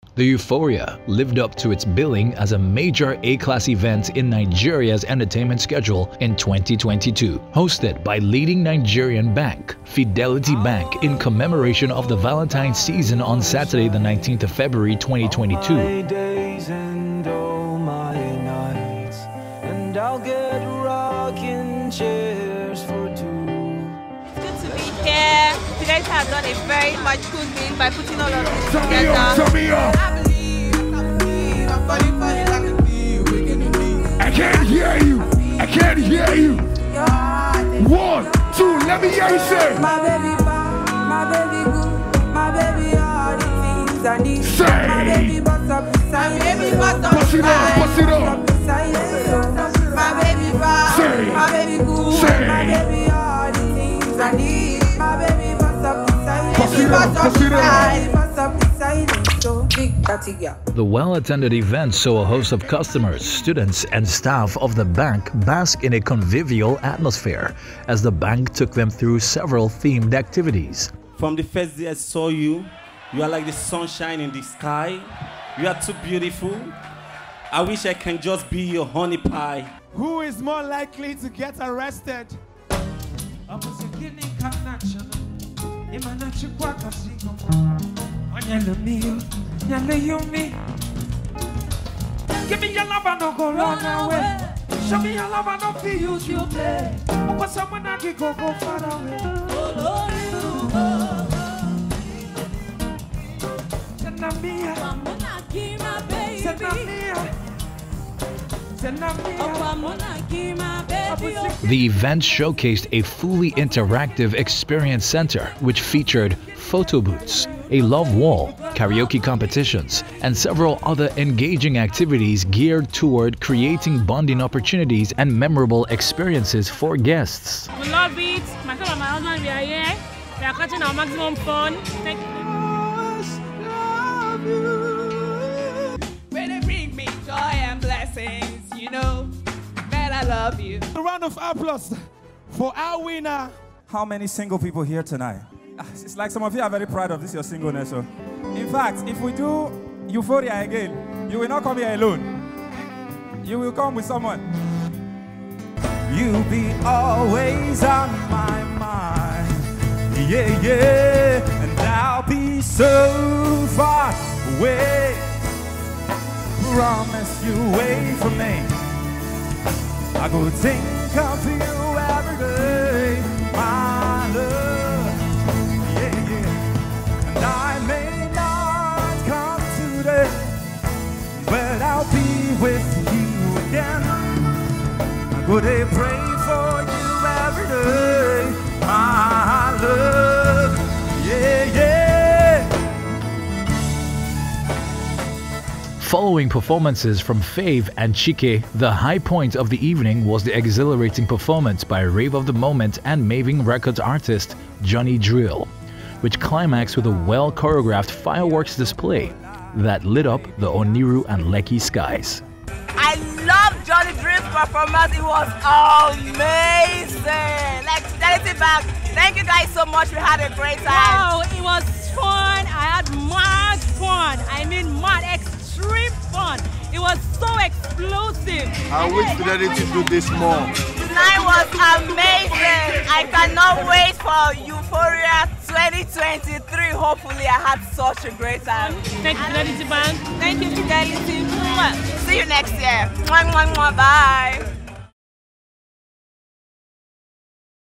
The Euphoria lived up to its billing as a major A-class event in Nigeria's entertainment schedule in 2022. Hosted by leading Nigerian bank, Fidelity Bank, in commemoration of the Valentine season on Saturday the 19th of February 2022. My days and all my nights, and I'll get rocking chairs for two. It's good to be here. Fidelity has done a very much good thing by putting all of this together. I can't hear you. I can't hear you. 1, 2, let me hear you say. My baby good, my baby all the things I need. Say. My baby bust up beside you. Bust it up, bust it up. My baby bad, Say. my baby good, Say. my baby all the things I need. My baby bust up beside you. Bust it up, bust it up. Bust up beside you. So big that girl. The well-attended event saw a host of customers, students, and staff of the bank bask in a convivial atmosphere as the bank took them through several themed activities. From the first day I saw you, you are like the sunshine in the sky. You are too beautiful. I wish I can just be your honey pie. Who is more likely to get arrested? Give me your love and don't go run away. Show me your love and don't feel use you play. But someone I can go far away. The event showcased a fully interactive experience center which featured photo booths, a love wall, karaoke competitions, and several other engaging activities geared toward creating bonding opportunities and memorable experiences for guests. We love it. Myself and my husband, we are here. We are catching our maximum fun. Thank you. When they bring me joy and blessings, you know that I love you. A round of applause for our winner. How many single people here tonight? It's like some of you are very proud of this, your singleness. So. In fact, if we do Euphoria again, you will not come here alone. You will come with someone. You'll be always on my mind. Yeah, yeah. And I'll be so far away. Promise you away from me. I go think of you every day, my love. Yeah, yeah. And I may not come today, but I'll be with you again. I go to pray for you every day, my love. Yeah, yeah. Following performances from Fave and Chike, the high point of the evening was the exhilarating performance by Rave of the Moment and Maving Records artist Johnny Drill, which climaxed with a well-choreographed fireworks display that lit up the Oniru and Lekki skies. I love Johnny Drill's performance. It was amazing. Like Fidelity Bank, thank you guys so much. We had a great time. Wow, it was fun. I had mad fun. I mean mad, extreme fun. It was so explosive. I wish Fidelity to do this more. Tonight was amazing. I cannot wait for Euphoria 2023. Hopefully I had such a great time. Thank you, Fidelity Bank. Thank you, Fidelity. See you next year. Bye.